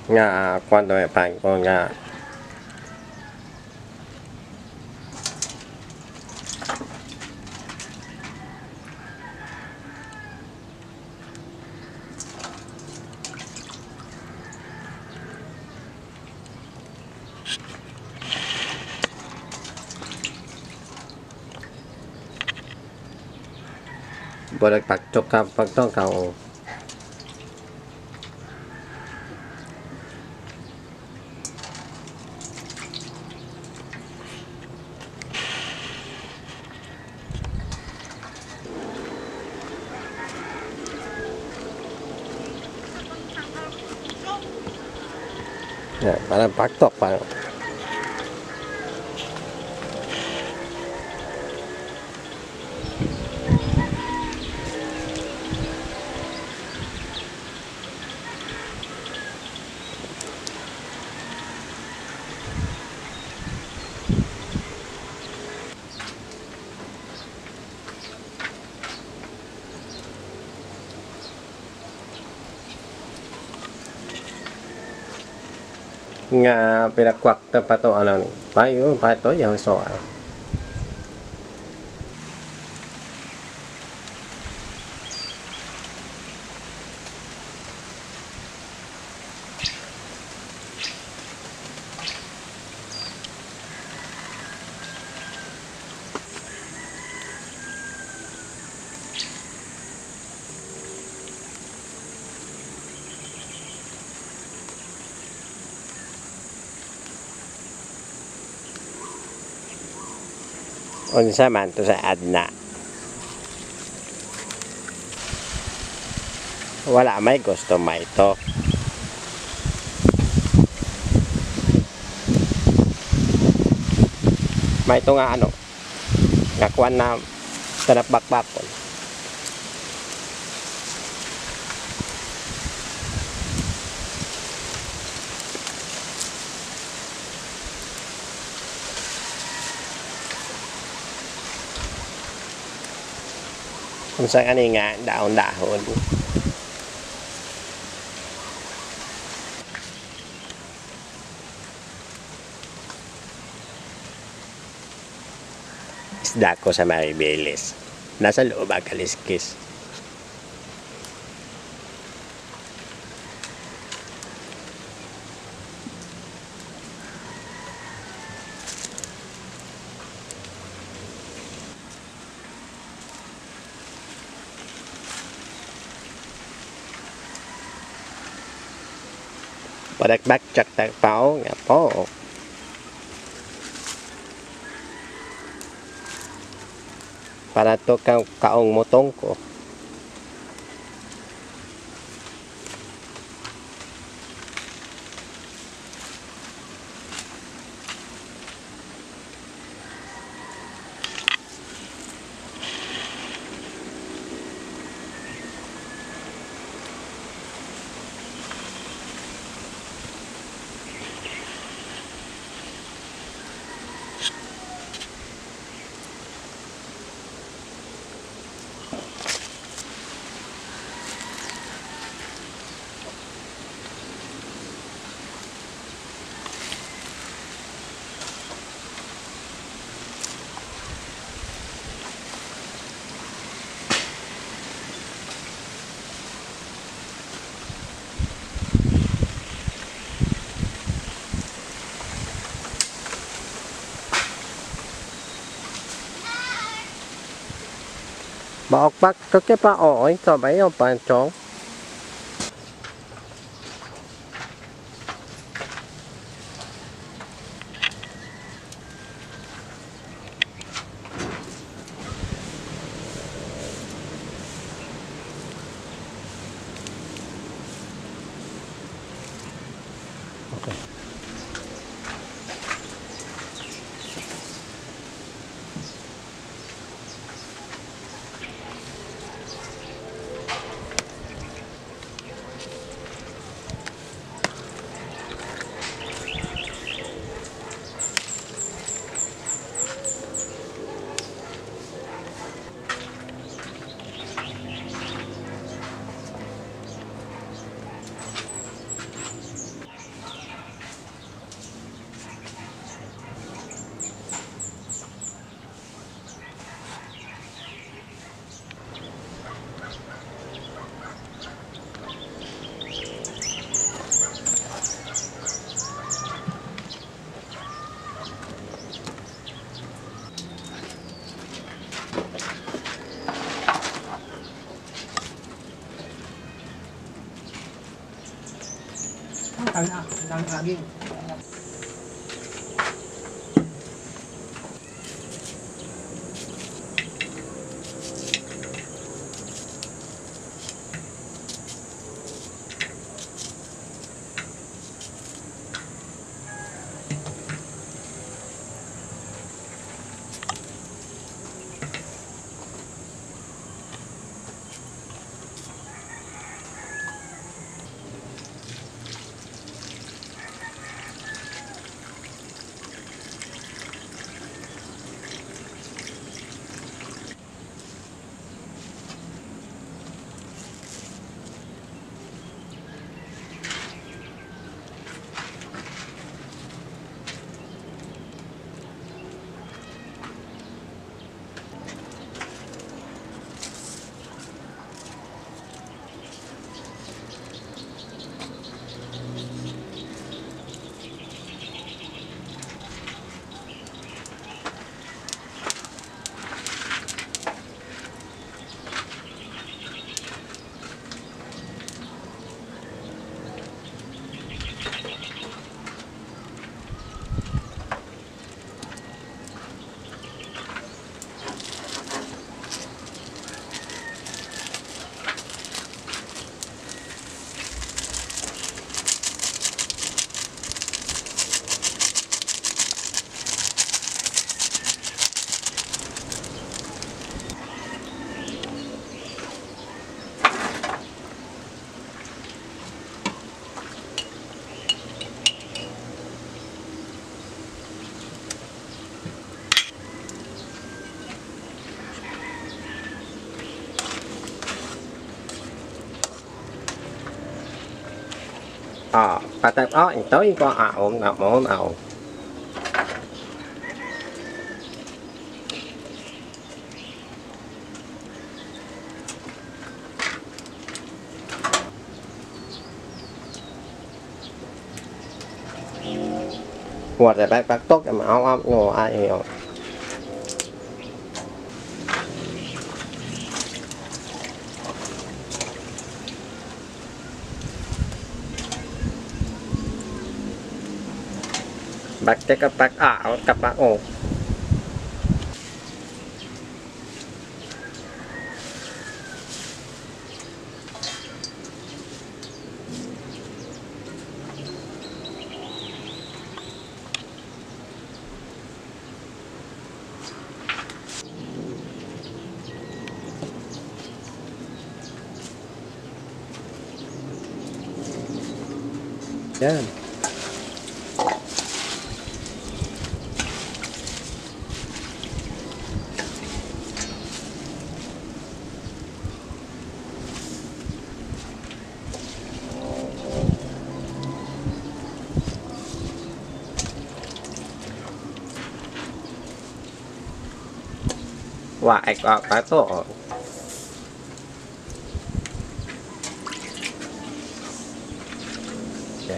nga cuando me pago nga boleh pagtok ka pagtok ka o ya, parang pagtok parang nga pinakwak na pa to ano ni payo pa to yung so unsa man to sa adna wala may gusto may to may to nga ano nakuan na tanap bakbakon kung saan ani nga daon-dahon isda ko sa Maribeles nasa loob ang kaliskis padakbak chak tak pao nga po para to kaong motong ko bọc bắt có cái ba ổi cho mấy ông bạn trốn Bà tập tới có ảo Quạt để bác tốt mà áo ngồi ai hiểu bác cái các bác ảo các bác ồ yeah. Wah, apa tuh? Ya.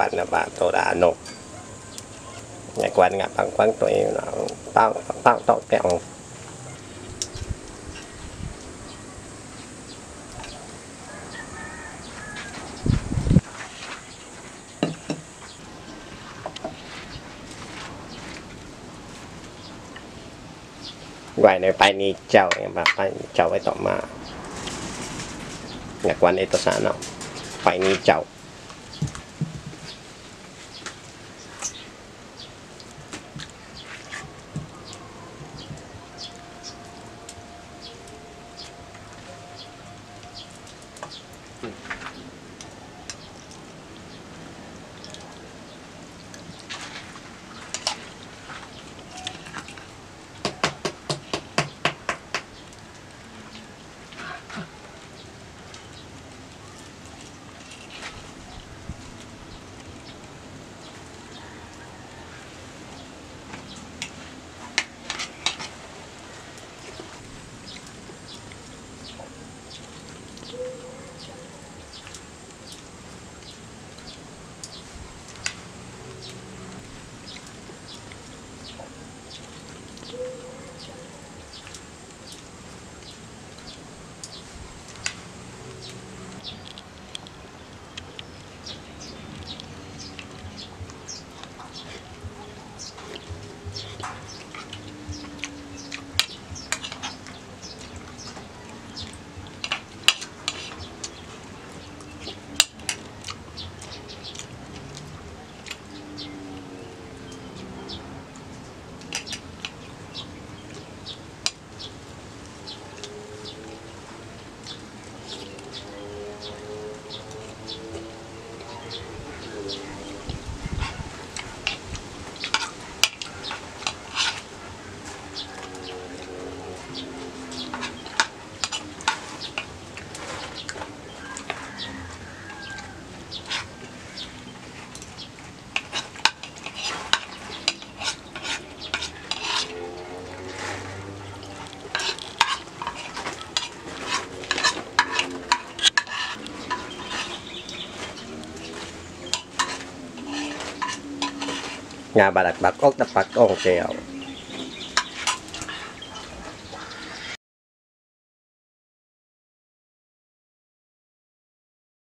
quạt là bà tổ đã nổ nhà quạt ngã bằng quăng tụi nó tao tao kẹo quạt này phải đi chào em bà phải chào với tụi mà nhà quạt này tôi sáng nào phải đi chào nhà bà đặt bạc ốc đặt bạc ốc kẹo